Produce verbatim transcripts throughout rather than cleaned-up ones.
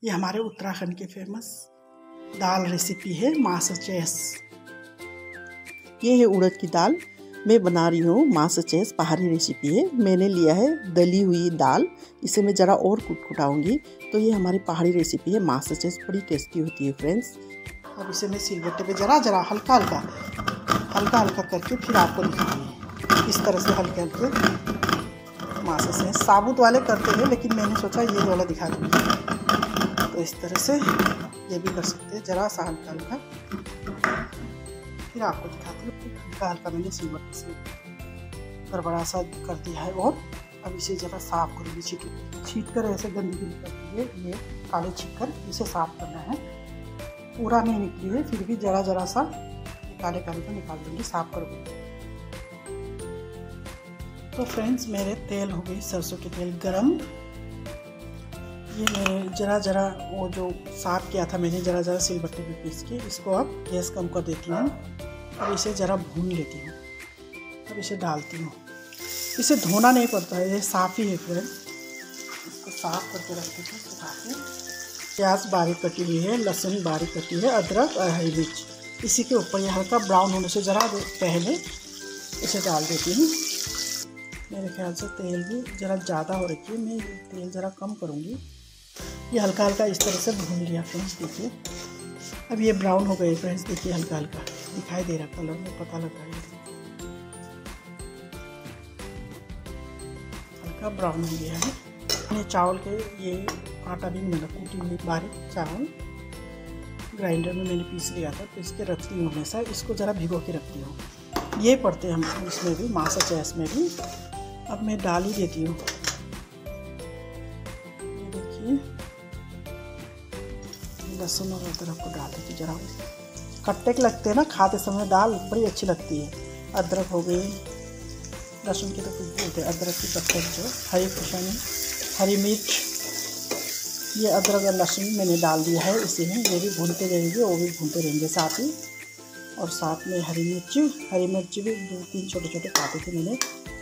ये हमारे उत्तराखंड के फेमस दाल रेसिपी है मासचेस। ये है उड़द की दाल, मैं बना रही हूँ मासचेस, पहाड़ी रेसिपी है। मैंने लिया है दली हुई दाल, इसे मैं ज़रा और कुटकुटाऊँगी। तो ये हमारी पहाड़ी रेसिपी है मासचेस, बड़ी टेस्टी होती है फ्रेंड्स। अब इसे मैं सिलबट्टे पे ज़रा ज़रा हल्का हल्का हल्का हल्का करके फिर आपको दिखाऊंगी। इस तरह से हल्के हल्के मासचेस साबुत वाले करते हैं, लेकिन मैंने सोचा ये वाला दिखा दूँगी। तो इस तरह से ये भी कर सकते हैं, ज़रा सा हल्का हल्का फिर आपको दिखाती हूँ। हल्का हल्का मैंने सिलबट्टे से गड़बड़ा सा कर दिया है। और अब इसे ज़रा साफ़ करूँगी, छीट छीट कर ऐसे गंदगी निकलती है, ये काले छीट कर इसे साफ़ करना है। पूरा नहीं निकली है, फिर भी ज़रा ज़रा सा काले काले को निकाल दूँगी, साफ़ कर दूँगी। तो फ्रेंड्स, मेरे तेल हो गई सरसों के तेल गरम। ये मैं ज़रा ज़रा वो जो साफ़ किया था मैंने ज़रा ज़रा सिलबट्टे पे पीस के, इसको अब गैस कम कर देती हूँ। अब इसे ज़रा भून लेती हूँ। अब इसे डालती हूँ। इसे धोना नहीं पड़ता है, ये साफ़ ही है फ्रेंड्स। इसको साफ़ करके रखती हूँ सुखा के। प्याज बारीक कटी हुई है, लहसुन बारीक कटी है, अदरक और हरी मिर्च। इसी के ऊपर ये हल्का ब्राउन होने से ज़रा पहले इसे डाल देती हूँ। मेरे ख्याल से तेल भी ज़रा ज़्यादा हो रखी है, मैं तेल ज़रा कम करूँगी। ये हल्का हल्का इस तरह से भून लिया फ्रेंड्स, देखिए अब ये ब्राउन हो गए फ्रेंड्स। देखिए हल्का हल्का दिखाई दे रहा, कलर में पता लग रहा है हल्का ब्राउन हो गया है। मैंने चावल के ये आटा भी मैंने कूटी हुई बारीक चावल ग्राइंडर में मैंने पीस लिया था, पीस के रखती हूँ हमेशा। इसको ज़रा भिगो के रखती हूँ। ये पड़ते हैं हम इसमें भी, मासचेस में भी। अब मैं डाल ही देती हूँ। ये देखिए लहसुन और अदरक को डाल देती, ज़रा खट्टे के लगते हैं ना खाते समय, दाल बड़ी अच्छी लगती है। अदरक हो गई, लहसुन की तो खुशबू होती है, अदरक की पत्ते जो हरी खुशबू, हरी मिर्च, ये अदरक और लहसुन मैंने डाल दिया है इसी में। ये भी भूनते रहेंगे, वो भी भूनते रहेंगे साथ ही। और साथ में हरी मिर्च, हरी मिर्च भी दो तीन छोटे छोटे काटे थे मैंने,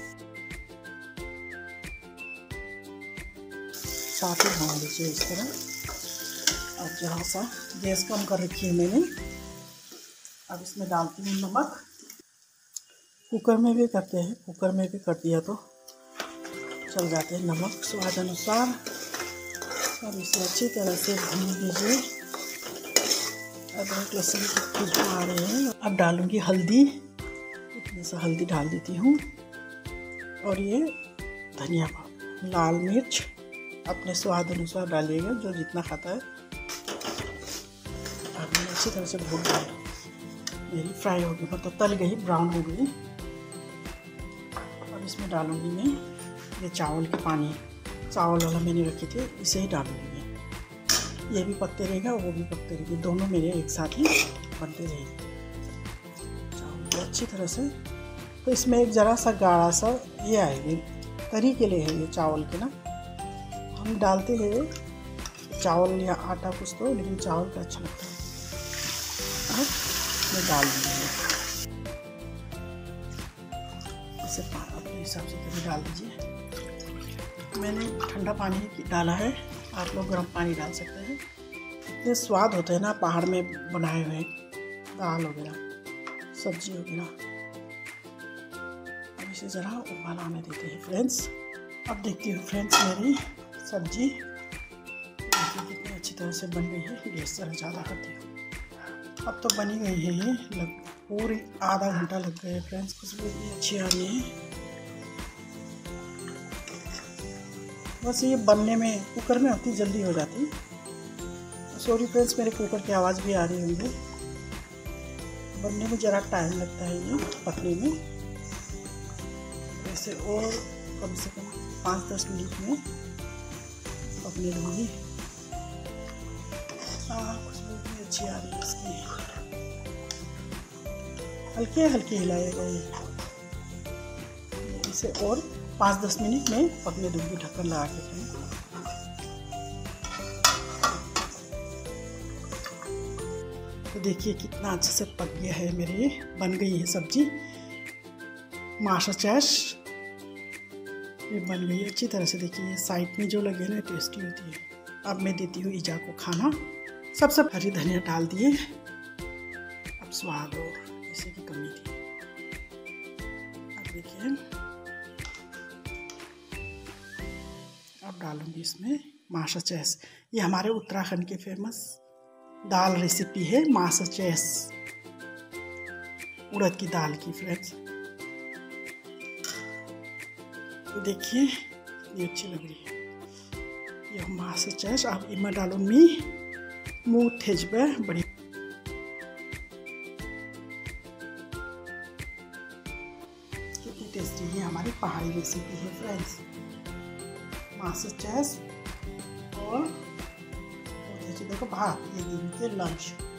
साथ ही भून लीजिए इस तरह। और जरा सा गैस कम कर रखी है मैंने। अब इसमें डालती हूँ नमक। कुकर में भी करते हैं, कुकर में भी कर दिया तो चल जाते हैं। नमक स्वाद अनुसार। और इसे अच्छी तरह से भून लीजिए। अदरक लहसुन की खुशबू आ रही है। अब डालूंगी हल्दी, इतने सा हल्दी डाल देती हूँ। और ये धनिया पाउडर, लाल मिर्च अपने स्वाद अनुसार डालिएगा, जो जितना खाता है। अब मैंने अच्छी तरह से भून लिया, मेरी फ्राई हो गई, मतलब तल गई, ब्राउन हो गई। अब इसमें डालूंगी मैं ये चावल के पानी, चावल वाला मैंने रखे थे, इसे ही डालूंगी मैं। ये भी पकते रहेगा, वो भी पकते रहेंगे, दोनों मेरे एक साथ ही बनते रहेंगे चावल अच्छी तरह से। तो इसमें एक ज़रा सा गाढ़ा सा ये आएगी, तरी के लिए है ये चावल के ना। हम डालते हैं चावल या आटा कुछ तो, लेकिन चावल का अच्छा लगता है। अब मैं डाल दूँगी इसे, अपने हिसाब से कभी डाल दीजिए। मैंने ठंडा पानी डाला है, आप लोग गर्म पानी डाल सकते हैं। इतने स्वाद होते हैं ना पहाड़ में बनाए हुए दाल वगैरह, सब्जी वगैरह। अब इसे ज़रा उबाल आने देते हैं फ्रेंड्स। अब देखती हूँ फ्रेंड्स मेरी सब्जी देखिए कितनी अच्छी तरह से बन गई है। गैस ज़रा ज़्यादा करती हूँ। अब तो बनी गई है ये, लग पूरी आधा घंटा लग गया है फ्रेंड्स। खुशबू इतनी अच्छी आ रही है। बस ये बनने में, कुकर में होती जल्दी हो जाती। सॉरी फ्रेंड्स, मेरे कुकर की आवाज़ भी आ रही होंगी। बनने में ज़रा टाइम लगता है ये पकने में। वैसे और कम से कम पाँच दस मिनट में पकने दूँगी। हाँ, खुशबू भी अच्छी आ रही है इसकी। हल्के हल्के हिलाएगा ये। इसे और पाँच दस मिनट में पकने दूँगी ढक्कन लगा के। तो देखिए कितना अच्छे से पक गया है मेरी, बन गई है सब्जी मासचेस। ये बन गई अच्छी तरह से। देखिए साइड में जो लगे ना टेस्टी होती है। अब मैं देती हूँ ईजा को खाना। सबसे हरी धनिया डाल दिए। अब स्वाद और इसी की कमी थी। अब देखिए, अब डालूंगी इसमें माशा चेस। ये हमारे उत्तराखंड के फेमस दाल रेसिपी है, माशा चेस, उड़द की दाल की। फ्रेंड्स देखिए ये अच्छी लग रही है ये माशा चेस। अब इमा डालूं मी मूठ थेजबे बड़ी कितनी टेस्टी है हमारी पहाड़ी रेसिपी है फ्रेंड्स, माशा चेस और देखो भात, ये दिन के लंच।